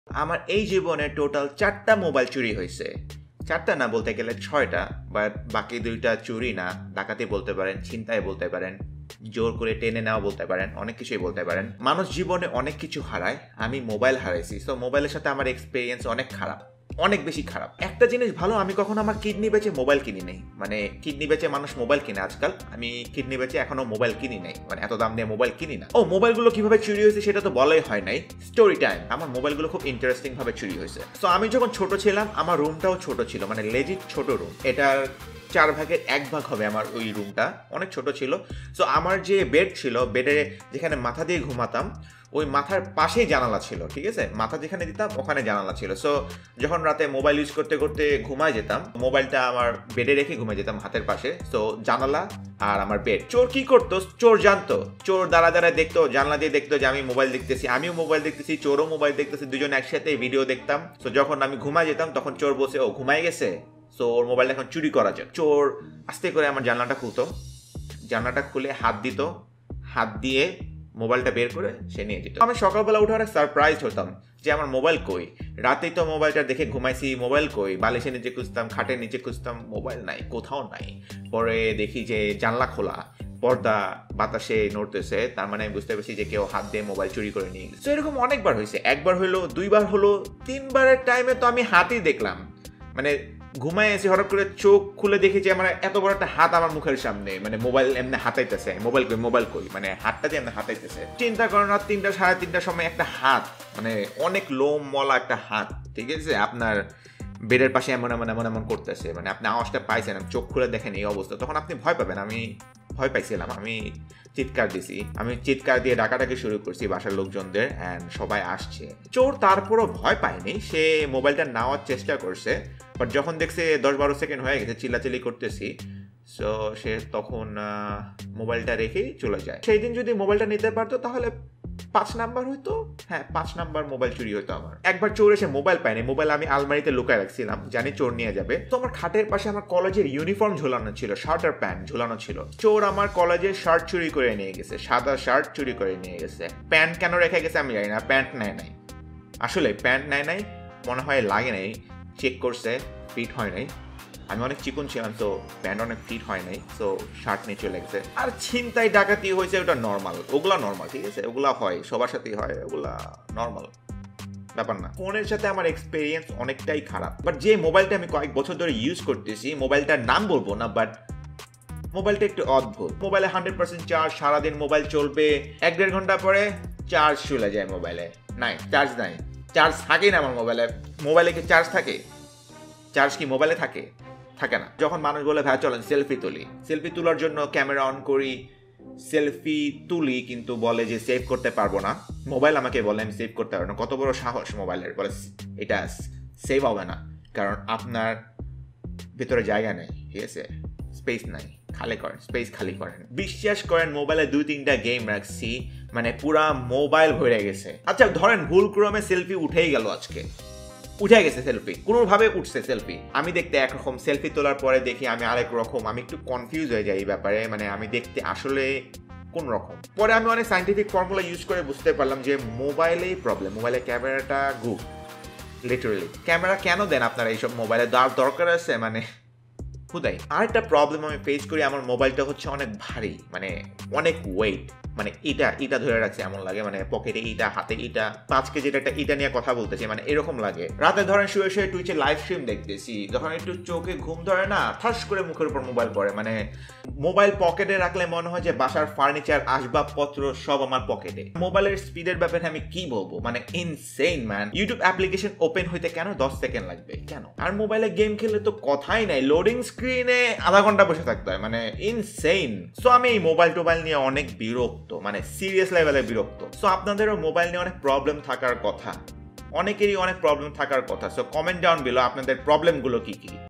আমার এই জীবনে টোটাল 4টা মোবাইল চুরি হয়েছে। 4টা না, বলতে গেলে 6টা, বাট বাকি 2টা চুরি না, ডাকাতি বলতে পারেন, ছিনতাই বলতে পারেন, জোর করে টেনে নেওয়া বলতে পারেন, অনেক কিছুই বলতে পারেন। মানুষ জীবনে অনেক কিছু হারায়, আমি মোবাইল হারাইছি। সো মোবাইলের সাথে আমার এক্সপিরিয়েন্স অনেক খারাপ, অনেক বেশি খারাপ। একটা জিনিস ভালো, আমি কখনো আমার কিডনি বেচে মোবাইল কিনি নেই। মানে কিডনি বেচে মানুষ মোবাইল কিনে আজকাল, আমি কিডনি বেচে এখনো মোবাইল কিনি নাই, মানে এত দাম দিয়ে মোবাইল কিনি না। ও, মোবাইলগুলো কিভাবে চুরি হয়েছে সেটা তো বলাই হয় নাই। Story time. আমার মোবাইলগুলো খুব ইন্টারেস্টিং ভাবে চুরি হয়েছে। সো আমি যখন ছোট ছিলাম, আমার রুমটাও ছোট ছিল, মানে লেজিট ছোট রুম। এটার 4 ভাগের 1 ভাগ হবে আমার ওই রুমটা, অনেক ছোট ছিল। সো আমার যে বেড ছিল, বেডে যেখানে মাথা দিয়ে ঘুমাতাম, ওই মাথার পাশেই জানালা ছিল, ঠিক আছে? মাথা যেখানে দিতাম ওখানে জানালা ছিল। সো যখন রাতে মোবাইল ইউজ করতে করতে ঘুমায় যেতাম, মোবাইলটা আমার বেডে রেখে ঘুমায় যেতাম হাতের পাশে। সো জানালা আর আমার বেড। চোর কি করতো? চোর জানতো, চোর দাঁড়ায় দেখতো, জানলা দিয়ে দেখতো যে আমি মোবাইল দেখতেছি, আমিও মোবাইল দেখতেছি, চোরও মোবাইল দেখতেছি, দুজন একসাথে ভিডিও দেখতাম। সো যখন আমি ঘুমায় যেতাম তখন চোর বসে, ও ঘুমায় গেছে, সো ওর মোবাইলটা এখন চুরি করা যাক। চোর আস্তে করে আমার জানলাটা খুলতো, জানলাটা খুলে হাত দিত, হাত দিয়ে মোবাইলটা বের করে সে নিয়ে যেত। আমি সকালবেলা উঠে অনেক সারপ্রাইজ হতাম যে আমার মোবাইল কই। রাতেই তো মোবাইলটা দেখে ঘুমাইছি, মোবাইল কই। বালিশের নিচে খুঁজতাম, খাটের নিচে খুঁজতাম, মোবাইল নাই, কোথাও নাই। পরে দেখি যে জানলা খোলা, পর্দা বাতাসে নড়তেছে, তার মানে আমি বুঝতে পারছি যে কেউ হাত দিয়ে মোবাইল চুরি করে নিয়ে গেছে। তো এরকম অনেকবার হয়েছে, 1বার হলো, 2বার হলো, 3বারের টাইমে তো আমি হাতই দেখলাম। মানে ঘুমায় এসে হঠাৎ করে চোখ খুলে দেখি যে আমার এত বড় একটা হাত আমার মুখের সামনে, মানে মোবাইল এমনি হাতাইতেছে, মোবাইল কই, মানে হাতটা দিয়ে এমনি হাতাইতেছে। চিন্তা করেন, রাত 3টা 3:30টার সময় একটা হাত, মানে অনেক লোম মলা একটা হাত, ঠিক আছে, আপনার বেডের পাশে এমন এমন এমন এমন করতেছে। মানে আপনি আওয়াজটা পাইছেন, চোখ খুলে দেখেন এই অবস্থা, তখন আপনি ভয় পাবেন। আমি ভয় পাইছিলাম, আমি চিৎকার দিছি, আমি চিৎকার দিয়ে ডাকাডাকি শুরু করছি বাসার লোকজনদের, অ্যান্ড সবাই আসছে। চোর তারপরও ভয় পায়নি, সে মোবাইলটা নেওয়ার চেষ্টা করছে, বাট যখন দেখছে 10-12 সেকেন্ড হয়ে গেছে চিল্লাচিল্লি করতেছি, সো সে তখন মোবাইলটা রেখেই চলে যায়। সেই দিন যদি মোবাইলটা নিতে পারতো তাহলে 5 নাম্বার হইতো। হ্যাঁ, 5 নাম্বার মোবাইল চুরি হইতো আমার। একবার চোর এসে মোবাইল পায়নি, মোবাইল আমি আলমারিতে লুকায় রাখছিলাম, জানি চোর নিয়ে যাবে। তো আমার খাটের পাশে আমার কলেজের ইউনিফর্ম ঝুলানো ছিল, শার্ট আর প্যান্ট ঝুলানো ছিল। চোর আমার কলেজের শার্ট চুরি করে নিয়ে গেছে, সাদা শার্ট চুরি করে নিয়ে গেছে। প্যান্ট কেন রেখে গেছে আমি জানি না, প্যান্ট নেয় নাই, আসলে প্যান্ট নেয় নাই, মনে হয় লাগে নাই, চেক করছে, ফিট হয় নাই। আমি অনেক চিকন ছিলাম, তো প্যান্ট অনেক ফিট হয় নাই, সো শার্ট নিয়ে চলে গেছে। আর ছিনতাই ডাকাতি হয়েছে, ওটা নর্মাল, ওগুলা নর্মাল, ঠিক আছে, ওগুলা হয়, সবার সাথেই হয়, ওগুলা নর্মাল ব্যাপার না। ফোনের সাথে আমার এক্সপিরিয়েন্স অনেকটাই খারাপ, বাট যে মোবাইলটা আমি কয়েক বছর ধরে ইউজ করতেছি, মোবাইলটার নাম বলবো না, বাট মোবাইলটা একটু অদ্ভুত। মোবাইলে 100% চার্জ, সারাদিন মোবাইল চলবে, 1-1.5 ঘন্টা পরে চার্জ চলে যায় মোবাইলে। নাই, চার্জ নাই, চার্জ থাকেই না আমার মোবাইলে। মোবাইলে কি চার্জ থাকে? চার্জ কি মোবাইলে থাকে? থাকে না। যখন মানুষ বলে ভাই চলেন সেলফি তুলি, সেলফি তোলার জন্য ক্যামেরা অন করি, সেলফি তুলি, কিন্তু বলে যে সেভ করতে পারবো না। মোবাইল আমাকে বলে আমি সেভ করতে পারবো না। কত বড় সাহস মোবাইলের, বলে এটা সেভ হবে না, কারণ আপনার ভিতরে জায়গা নেই, ঠিক আছে, স্পেস নাই, খালি করেন, স্পেস খালি করেন। বিশ্বাস করেন মোবাইলে 2-3টা গেম রাখছি, মানে পুরা মোবাইল ভরে গেছে। আচ্ছা ধরেন ভুল ক্রমে সেলফি উঠেই গেল, আজকে উঠে গেছে সেলফি, কোনোভাবে উঠছে সেলফি, আমি দেখতে একরকম, সেলফি তোলার পরে দেখি আমি আরেক রকম, আমি একটু কনফিউজ হয়ে যাই এই ব্যাপারে, মানে আমি দেখতে আসলে কোন রকম। পরে আমি অনেক সাইন্টিফিক ফর্মুলা ইউজ করে বুঝতে পারলাম যে মোবাইলেই প্রবলেম, মোবাইলের ক্যামেরাটা গুড, লিটারালি। ক্যামেরা কেন দেন আপনারা এইসব মোবাইলে, দরকার আছে মানে খুদাই। আরেকটা প্রবলেম আমি ফেস করি, আমার মোবাইলটা হচ্ছে অনেক ভারী, মানে অনেক ওয়েট, মানে ইটা ধরে রাখছে এমন লাগে, মানে পকেটে ইটা, হাতে ইটা, 5 কেজির একটা ইটা নিয়ে কথা বলতেছি, মানে এরকম লাগে। রাতে ধরেন শুয়ে শুয়ে টুইচে লাইভ স্ট্রিম দেখতেছি, যখন একটু চোখে ঘুম ধরে না, ঠাস করে মুখের উপর মোবাইল পড়ে, মানে মোবাইল পকেটে রাখলে মনে হয় যে বাসার ফার্নিচার, আসবাবপত্র সব আমার পকেটে। মোবাইলের স্পিডের ব্যাপারে আমি কি বলবো, মানে insane man. YouTube application open হইতে কেন 10 সেকেন্ড লাগবে, কেন? আর মোবাইলে গেম খেললে তো কথাই নাই, লোডিং স্ক্রিনে আধা ঘন্টা বসে থাকতে হয়, মানে ইনসেইন। সো আমি এই মোবাইল নিয়ে অনেক বিরক্ত, মানে সিরিয়াস লেভেলে বিরক্ত। সো আপনাদেরও মোবাইল নিয়ে অনেক প্রবলেম থাকার কথা, অনেকেরই অনেক প্রবলেম থাকার কথা। সো কমেন্ট ডাউন বিলো আপনাদের প্রবলেমগুলো কি কি।